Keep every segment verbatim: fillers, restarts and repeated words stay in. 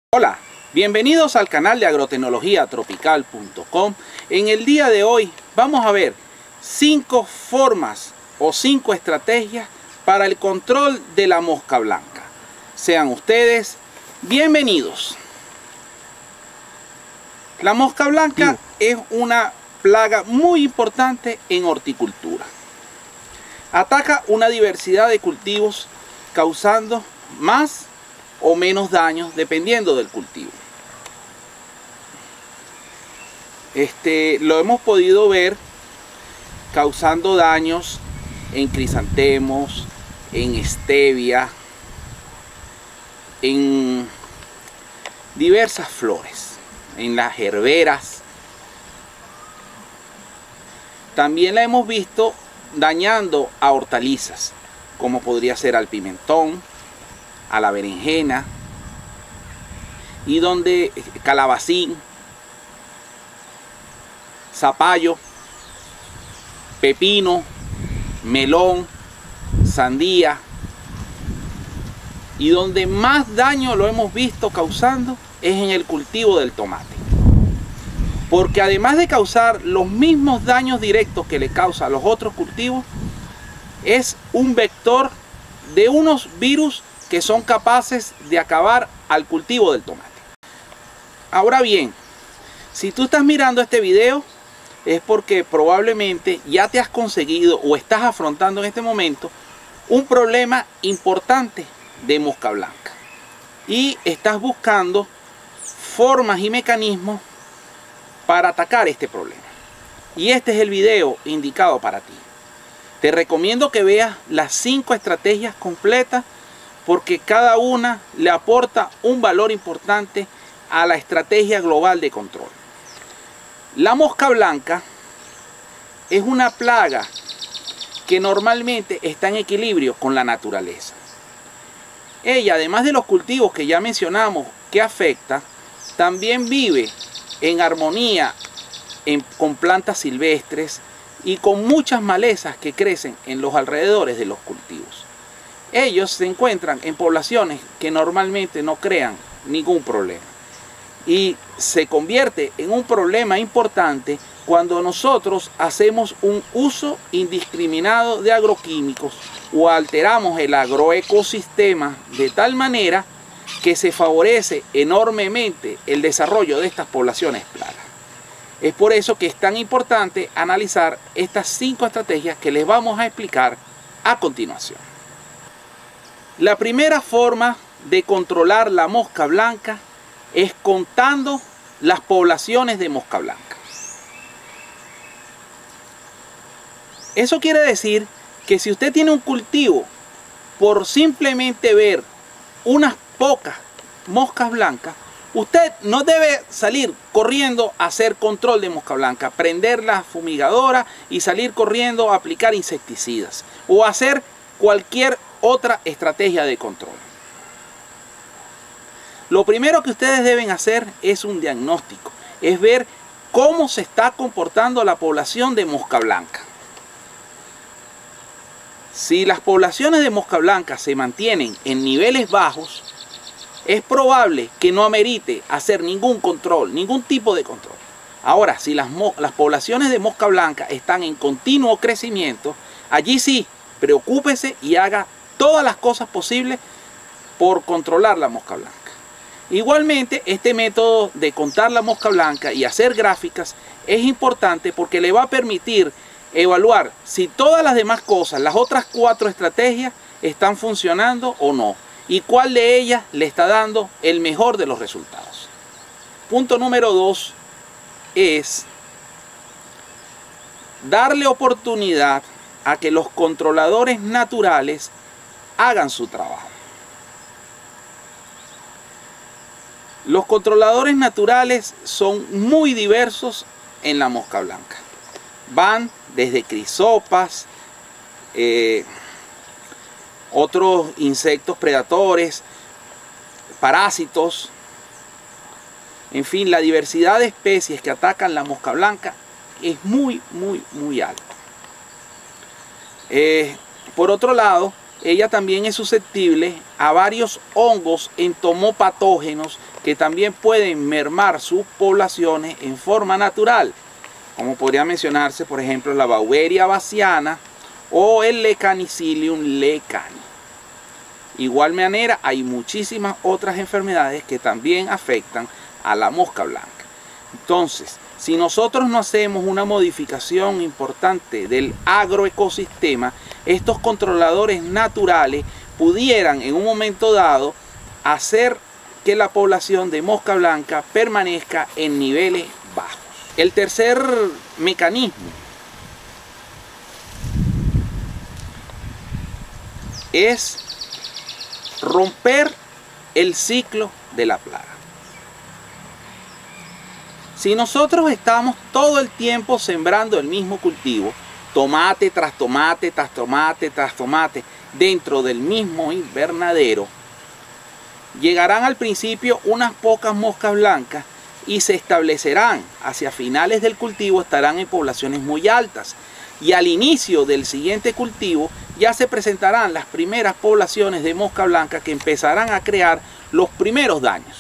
Hola, bienvenidos al canal de agrotecnología tropical punto com. En el día de hoy vamos a ver cinco formas o cinco estrategias para el control de la mosca blanca. Sean ustedes bienvenidos. La mosca blanca es una plaga muy importante en horticultura. Ataca una diversidad de cultivos causando más o menos daños dependiendo del cultivo. Este, lo hemos podido ver causando daños en crisantemos, en stevia, en diversas flores, en las herberas. También la hemos visto dañando a hortalizas, como podría ser al pimentón, a la berenjena, y donde calabacín, zapallo, pepino, melón, sandía, y donde más daño lo hemos visto causando es en el cultivo del tomate, porque además de causar los mismos daños directos que le causa a los otros cultivos, es un vector de unos virus que son capaces de acabar al cultivo del tomate. Ahora bien, si tú estás mirando este video es porque probablemente ya te has conseguido o estás afrontando en este momento un problema importante de mosca blanca y estás buscando formas y mecanismos para atacar este problema. Y este es el video indicado para ti. Te recomiendo que veas las cinco estrategias completas, porque cada una le aporta un valor importante a la estrategia global de control. La mosca blanca es una plaga que normalmente está en equilibrio con la naturaleza. Ella, además de los cultivos que ya mencionamos que afecta, también vive en armonía en, con plantas silvestres y con muchas malezas que crecen en los alrededores de los cultivos. Ellos se encuentran en poblaciones que normalmente no crean ningún problema. Y se convierte en un problema importante cuando nosotros hacemos un uso indiscriminado de agroquímicos o alteramos el agroecosistema de tal manera que se favorece enormemente el desarrollo de estas poblaciones plagas. Es por eso que es tan importante analizar estas cinco estrategias que les vamos a explicar a continuación. La primera forma de controlar la mosca blanca es contando las poblaciones de mosca blanca. Eso quiere decir que si usted tiene un cultivo, por simplemente ver unas pocas moscas blancas, usted no debe salir corriendo a hacer control de mosca blanca, prender la fumigadora y salir corriendo a aplicar insecticidas o hacer cualquier otra estrategia de control. Lo primero que ustedes deben hacer es un diagnóstico, es ver cómo se está comportando la población de mosca blanca. Si las poblaciones de mosca blanca se mantienen en niveles bajos, es probable que no amerite hacer ningún control, ningún tipo de control. Ahora, si las, las poblaciones de mosca blanca están en continuo crecimiento, allí sí, preocúpese y haga todas las cosas posibles por controlar la mosca blanca. Igualmente, este método de contar la mosca blanca y hacer gráficas es importante porque le va a permitir evaluar si todas las demás cosas, las otras cuatro estrategias, están funcionando o no, y cuál de ellas le está dando el mejor de los resultados. Punto número dos es darle oportunidad a que los controladores naturales hagan su trabajo. Los controladores naturales son muy diversos en la mosca blanca. Van desde crisopas, eh, otros insectos predadores, parásitos, en fin, la diversidad de especies que atacan la mosca blanca es muy, muy, muy alta. Eh, por otro lado, ella también es susceptible a varios hongos entomopatógenos que también pueden mermar sus poblaciones en forma natural, como podría mencionarse, por ejemplo, la Beauveria bassiana o el Lecanicilium lecani. Igual manera, hay muchísimas otras enfermedades que también afectan a la mosca blanca. Entonces, si nosotros no hacemos una modificación importante del agroecosistema, estos controladores naturales pudieran en un momento dado hacer que la población de mosca blanca permanezca en niveles bajos. El tercer mecanismo es romper el ciclo de la plaga. Si nosotros estamos todo el tiempo sembrando el mismo cultivo, tomate tras tomate, tras tomate, tras tomate, dentro del mismo invernadero, llegarán al principio unas pocas moscas blancas y se establecerán. Hacia finales del cultivo estarán en poblaciones muy altas. Y al inicio del siguiente cultivo ya se presentarán las primeras poblaciones de mosca blanca que empezarán a crear los primeros daños.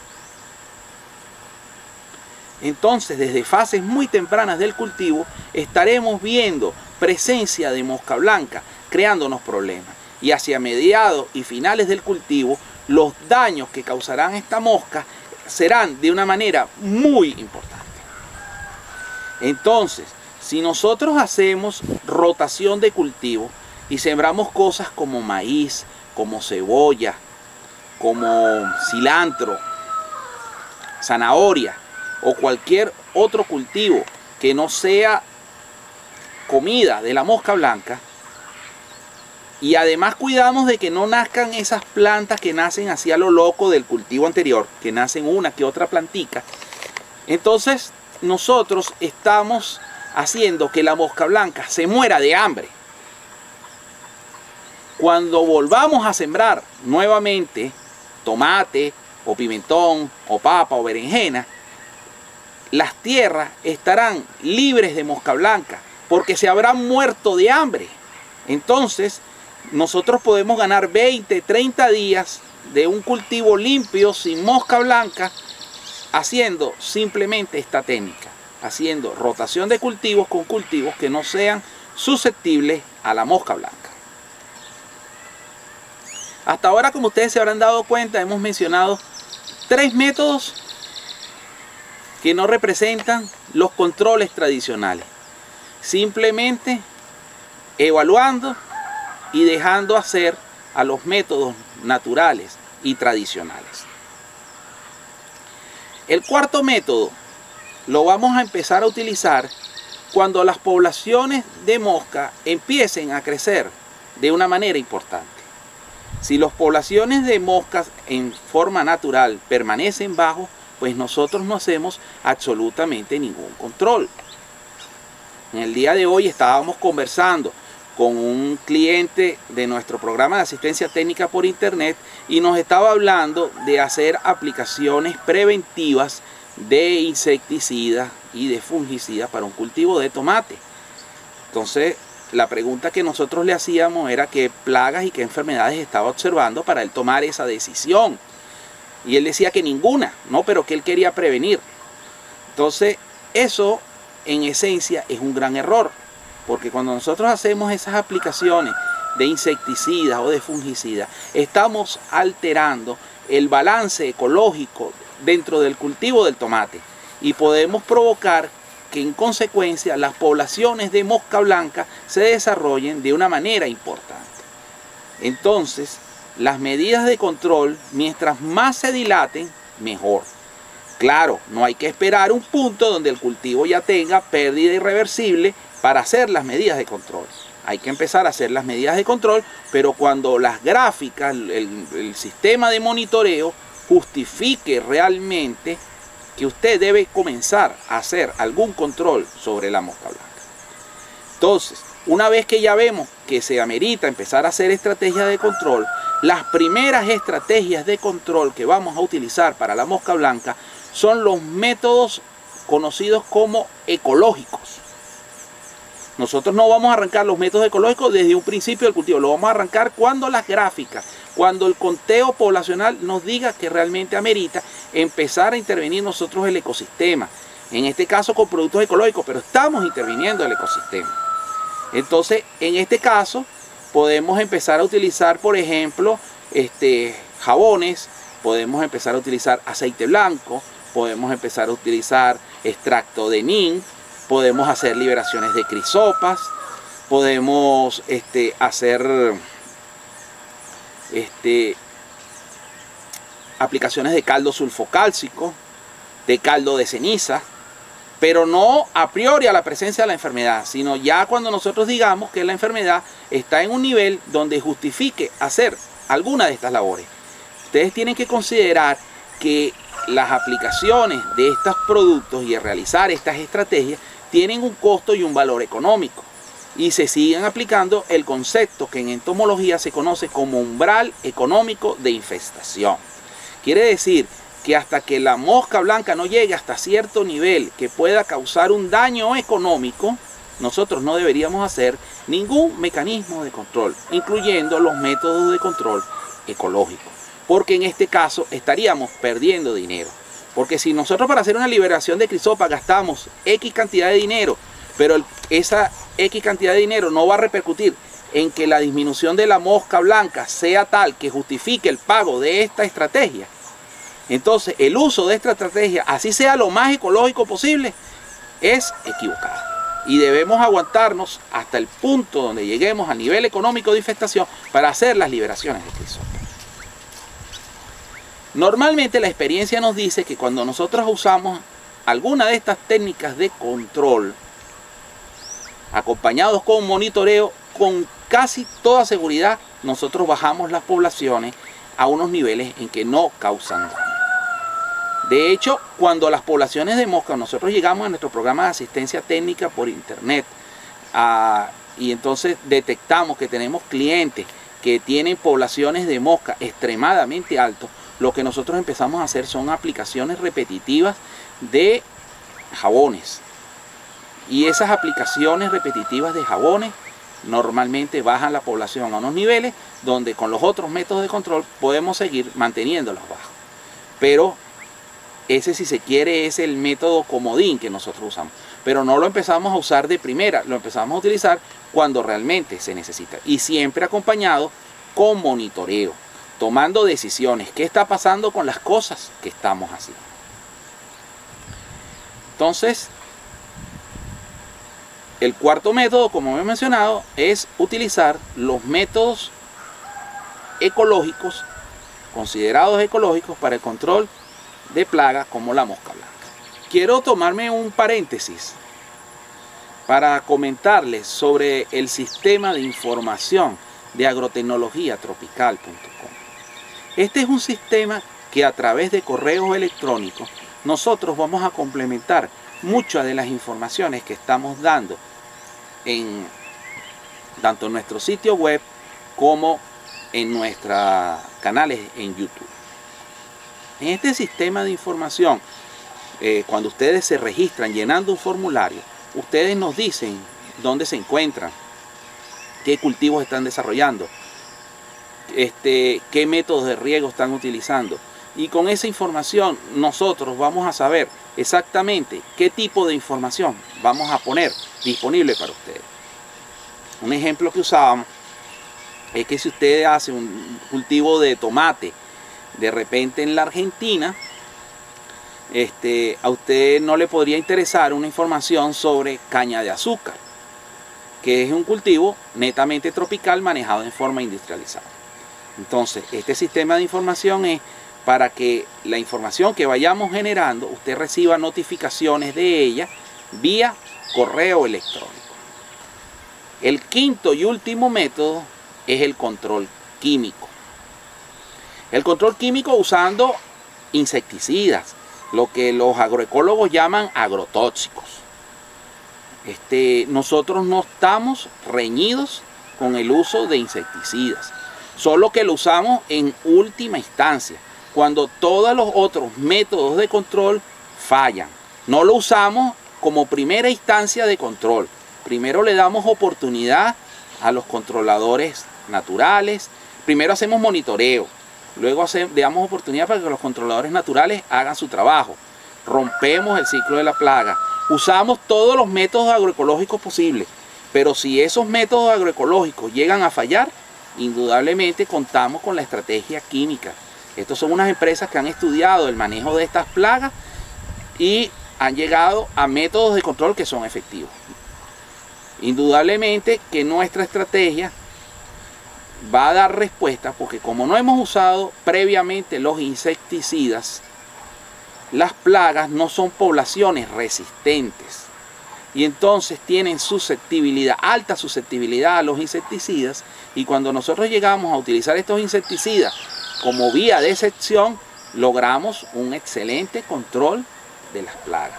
Entonces, desde fases muy tempranas del cultivo estaremos viendo presencia de mosca blanca creándonos problemas. Y hacia mediados y finales del cultivo, los daños que causarán esta mosca serán de una manera muy importante. Entonces, si nosotros hacemos rotación de cultivo y sembramos cosas como maíz, como cebolla, como cilantro, zanahoria o cualquier otro cultivo que no sea comida de la mosca blanca, y además cuidamos de que no nazcan esas plantas que nacen hacia lo loco del cultivo anterior, que nacen una que otra plantica, entonces nosotros estamos haciendo que la mosca blanca se muera de hambre. Cuando volvamos a sembrar nuevamente tomate o pimentón o papa o berenjena, las tierras estarán libres de mosca blanca porque se habrán muerto de hambre. Entonces nosotros podemos ganar veinte, treinta días de un cultivo limpio sin mosca blanca haciendo simplemente esta técnica, haciendo rotación de cultivos con cultivos que no sean susceptibles a la mosca blanca. Hasta ahora, como ustedes se habrán dado cuenta, hemos mencionado tres métodos que no representan los controles tradicionales. Simplemente evaluando y dejando hacer a los métodos naturales y tradicionales. El cuarto método lo vamos a empezar a utilizar cuando las poblaciones de mosca empiecen a crecer de una manera importante. Si las poblaciones de moscas en forma natural permanecen bajos, pues nosotros no hacemos absolutamente ningún control. En el día de hoy estábamos conversando con un cliente de nuestro programa de asistencia técnica por internet y nos estaba hablando de hacer aplicaciones preventivas de insecticidas y de fungicidas para un cultivo de tomate. Entonces, la pregunta que nosotros le hacíamos era qué plagas y qué enfermedades estaba observando para él tomar esa decisión. Y él decía que ninguna, no, pero que él quería prevenir. Entonces, eso en esencia es un gran error, porque cuando nosotros hacemos esas aplicaciones de insecticidas o de fungicidas, estamos alterando el balance ecológico dentro del cultivo del tomate y podemos provocar que en consecuencia las poblaciones de mosca blanca se desarrollen de una manera importante. Entonces, las medidas de control, mientras más se dilaten, mejor. Claro, no hay que esperar un punto donde el cultivo ya tenga pérdida irreversible para hacer las medidas de control. Hay que empezar a hacer las medidas de control, pero cuando las gráficas, el, el sistema de monitoreo justifique realmente que usted debe comenzar a hacer algún control sobre la mosca blanca. Entonces, una vez que ya vemos que se amerita empezar a hacer estrategias de control, las primeras estrategias de control que vamos a utilizar para la mosca blanca son los métodos conocidos como ecológicos. Nosotros no vamos a arrancar los métodos ecológicos desde un principio del cultivo, lo vamos a arrancar cuando las gráficas, cuando el conteo poblacional nos diga que realmente amerita empezar a intervenir nosotros el ecosistema. En este caso con productos ecológicos, pero estamos interviniendo el ecosistema. Entonces, en este caso, podemos empezar a utilizar, por ejemplo, este, jabones, podemos empezar a utilizar aceite blanco, podemos empezar a utilizar extracto de neem, podemos hacer liberaciones de crisopas, podemos este, hacer este, aplicaciones de caldo sulfocálcico, de caldo de ceniza, pero no a priori a la presencia de la enfermedad, sino ya cuando nosotros digamos que la enfermedad está en un nivel donde justifique hacer alguna de estas labores. Ustedes tienen que considerar que las aplicaciones de estos productos y realizar estas estrategias tienen un costo y un valor económico, y se siguen aplicando el concepto que en entomología se conoce como umbral económico de infestación. Quiere decir que hasta que la mosca blanca no llegue hasta cierto nivel que pueda causar un daño económico, nosotros no deberíamos hacer ningún mecanismo de control, incluyendo los métodos de control ecológico, porque en este caso estaríamos perdiendo dinero. Porque si nosotros para hacer una liberación de crisopa gastamos X cantidad de dinero, pero el, esa X cantidad de dinero no va a repercutir en que la disminución de la mosca blanca sea tal que justifique el pago de esta estrategia, entonces el uso de esta estrategia, así sea lo más ecológico posible, es equivocado. Y debemos aguantarnos hasta el punto donde lleguemos al nivel económico de infestación para hacer las liberaciones de crisopa. Normalmente la experiencia nos dice que cuando nosotros usamos alguna de estas técnicas de control, acompañados con monitoreo, con casi toda seguridad, nosotros bajamos las poblaciones a unos niveles en que no causan daño. De hecho, cuando las poblaciones de moscas, nosotros llegamos a nuestro programa de asistencia técnica por internet, a, y entonces detectamos que tenemos clientes que tienen poblaciones de mosca extremadamente altos, lo que nosotros empezamos a hacer son aplicaciones repetitivas de jabones. Y esas aplicaciones repetitivas de jabones normalmente bajan la población a unos niveles donde con los otros métodos de control podemos seguir manteniéndolos bajos. Pero ese, si se quiere, es el método comodín que nosotros usamos. Pero no lo empezamos a usar de primera, lo empezamos a utilizar cuando realmente se necesita. Y siempre acompañado con monitoreo, tomando decisiones. ¿Qué está pasando con las cosas que estamos haciendo? Entonces, el cuarto método, como he mencionado, es utilizar los métodos ecológicos, considerados ecológicos para el control de plagas como la mosca blanca. Quiero tomarme un paréntesis para comentarles sobre el sistema de información de agrotecnología tropical punto com. Este es un sistema que a través de correos electrónicos nosotros vamos a complementar muchas de las informaciones que estamos dando en tanto en nuestro sitio web como en nuestros canales en YouTube. En este sistema de información, eh, cuando ustedes se registran llenando un formulario, ustedes nos dicen dónde se encuentran, qué cultivos están desarrollando, este, qué métodos de riego están utilizando. Y con esa información nosotros vamos a saber exactamente qué tipo de información vamos a poner disponible para ustedes. Un ejemplo que usábamos es que si usted hace un cultivo de tomate de repente en la Argentina, este, a usted no le podría interesar una información sobre caña de azúcar, que es un cultivo netamente tropical manejado en forma industrializada. Entonces, este sistema de información es para que la información que vayamos generando, usted reciba notificaciones de ella vía correo electrónico. El quinto y último método es el control químico. El control químico usando insecticidas, lo que los agroecólogos llaman agrotóxicos. Este, nosotros no estamos reñidos con el uso de insecticidas, solo que lo usamos en última instancia, cuando todos los otros métodos de control fallan. No lo usamos como primera instancia de control. Primero le damos oportunidad a los controladores naturales. Primero hacemos monitoreo. Luego hacemos, damos oportunidad para que los controladores naturales hagan su trabajo. Rompemos el ciclo de la plaga. Usamos todos los métodos agroecológicos posibles. Pero si esos métodos agroecológicos llegan a fallar, indudablemente contamos con la estrategia química. Estas son unas empresas que han estudiado el manejo de estas plagas y han llegado a métodos de control que son efectivos. Indudablemente que nuestra estrategia va a dar respuesta porque como no hemos usado previamente los insecticidas, las plagas no son poblaciones resistentes y entonces tienen susceptibilidad, alta susceptibilidad a los insecticidas, y cuando nosotros llegamos a utilizar estos insecticidas como vía de excepción, logramos un excelente control de las plagas.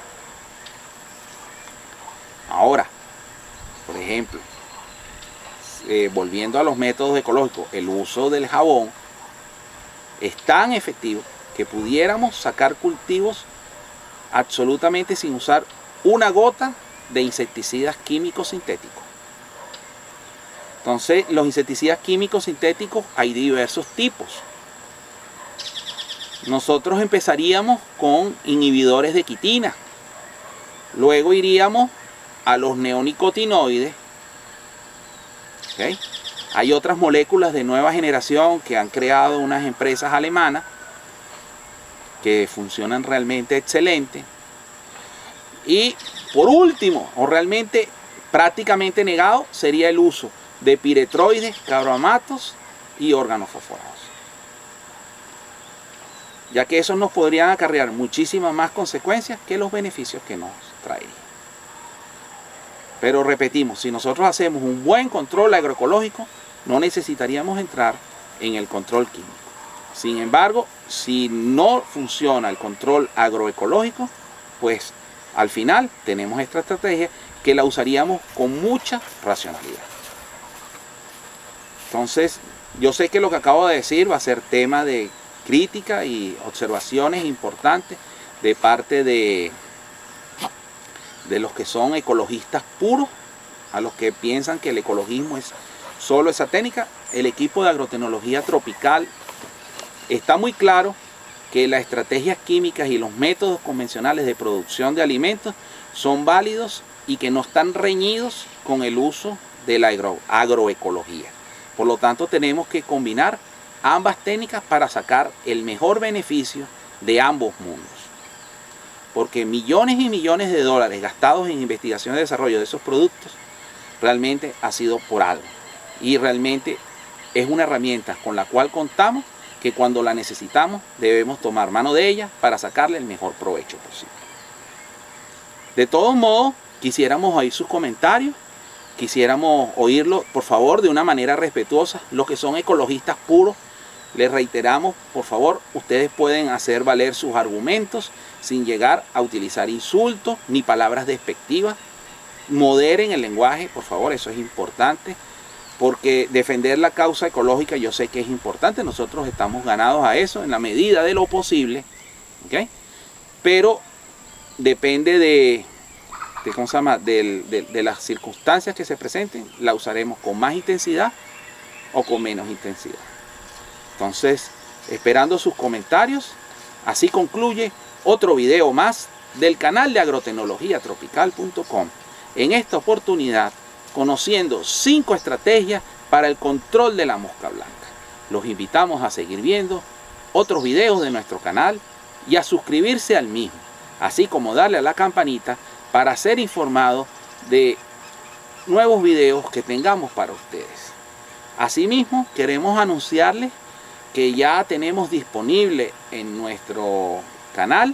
Ahora, por ejemplo, eh, volviendo a los métodos ecológicos, el uso del jabón es tan efectivo que pudiéramos sacar cultivos absolutamente sin usar una gota de insecticidas químicos sintéticos. Entonces, los insecticidas químicos sintéticos hay diversos tipos. Nosotros empezaríamos con inhibidores de quitina, luego iríamos a los neonicotinoides. ¿Okay? Hay otras moléculas de nueva generación que han creado unas empresas alemanas que funcionan realmente excelente. Y por último, o realmente prácticamente negado, sería el uso de piretroides, carbamatos y organofosforados, ya que esos nos podrían acarrear muchísimas más consecuencias que los beneficios que nos traería. Pero repetimos, si nosotros hacemos un buen control agroecológico, no necesitaríamos entrar en el control químico. Sin embargo, si no funciona el control agroecológico, pues al final tenemos esta estrategia que la usaríamos con mucha racionalidad. Entonces, yo sé que lo que acabo de decir va a ser tema de crítica y observaciones importantes de parte de, de los que son ecologistas puros, a los que piensan que el ecologismo es solo esa técnica. El equipo de agrotecnología tropical está muy claro que las estrategias químicas y los métodos convencionales de producción de alimentos son válidos y que no están reñidos con el uso de la agro, agroecología. Por lo tanto, tenemos que combinar ambas técnicas para sacar el mejor beneficio de ambos mundos. Porque millones y millones de dólares gastados en investigación y desarrollo de esos productos realmente ha sido por algo. Y realmente es una herramienta con la cual contamos, que cuando la necesitamos debemos tomar mano de ella para sacarle el mejor provecho posible. De todos modos, quisiéramos oír sus comentarios, quisiéramos oírlo, por favor, de una manera respetuosa. Los que son ecologistas puros, les reiteramos, por favor, ustedes pueden hacer valer sus argumentos sin llegar a utilizar insultos ni palabras despectivas. Moderen el lenguaje, por favor, eso es importante. Porque defender la causa ecológica yo sé que es importante, nosotros estamos ganados a eso en la medida de lo posible, ¿okay? Pero depende de, de, ¿cómo se llama? de, de, de las circunstancias que se presenten, la usaremos con más intensidad o con menos intensidad. Entonces, esperando sus comentarios, así concluye otro video más del canal de agrotecnología tropical punto com. En esta oportunidad, conociendo cinco estrategias para el control de la mosca blanca. Los invitamos a seguir viendo otros videos de nuestro canal y a suscribirse al mismo, así como darle a la campanita para ser informado de nuevos videos que tengamos para ustedes. Asimismo, queremos anunciarles que ya tenemos disponible en nuestro canal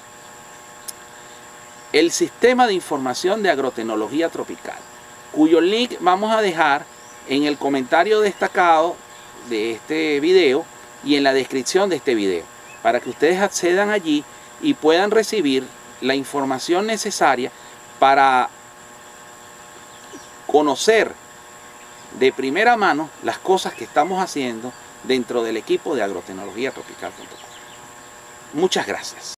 el sistema de información de agrotecnología tropical, cuyo link vamos a dejar en el comentario destacado de este video y en la descripción de este video, para que ustedes accedan allí y puedan recibir la información necesaria para conocer de primera mano las cosas que estamos haciendo dentro del equipo de agrotecnología tropical punto com. Muchas gracias.